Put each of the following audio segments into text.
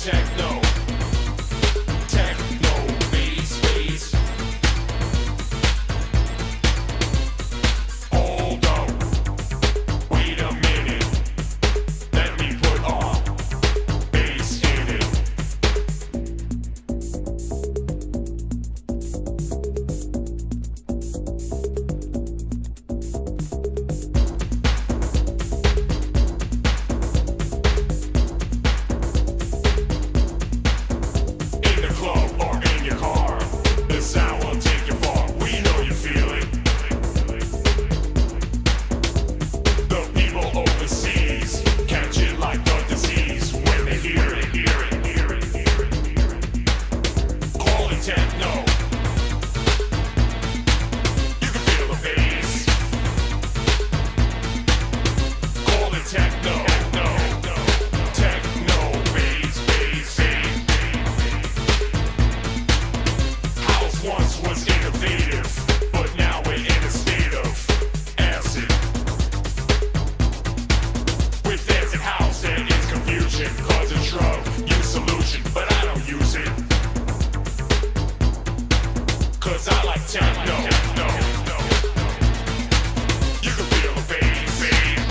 techno, techno, bass, bass. Hold up, wait a minute, let me put our bass in it. I like techno. You can feel the bass.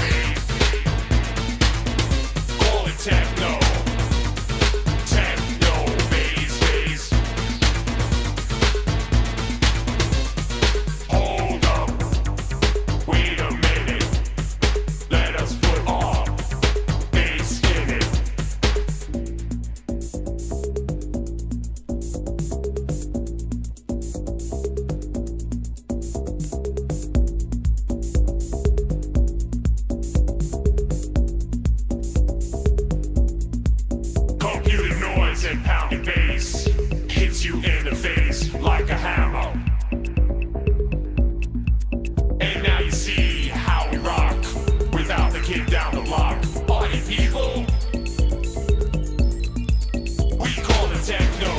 Call it techno. Techno, bass, bass. Hold up. Wait a minute. Let us put our bass in it. And pounding bass hits you in the face like a hammer. And now you see how we rock without the kid down the block. Party people, we call it techno.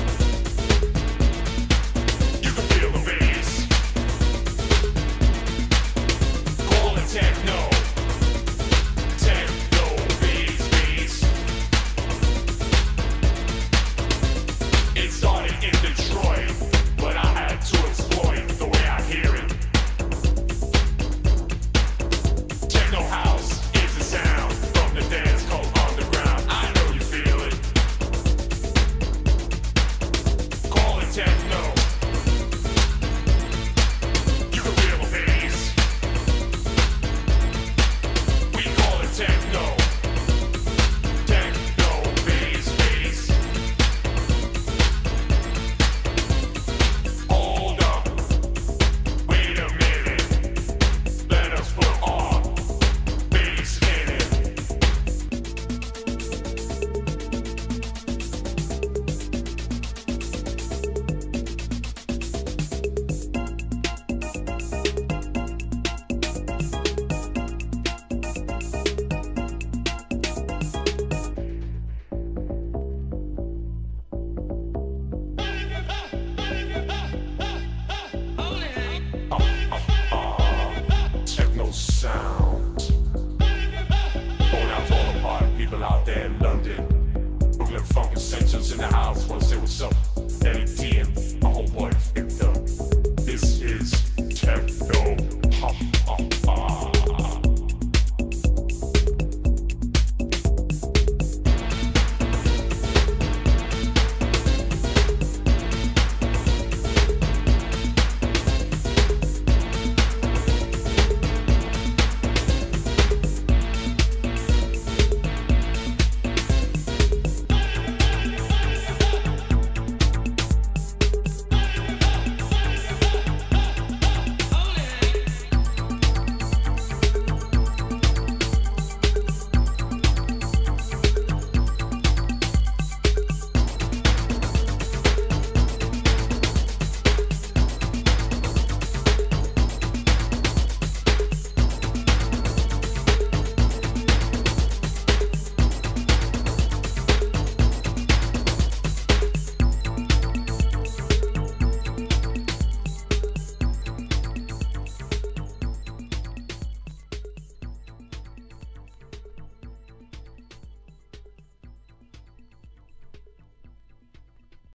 You can feel the bass. Call it techno. Sound. Going out to all the party people out there in London. Brooklyn Funk Essentials in the house. Wanna say what's up?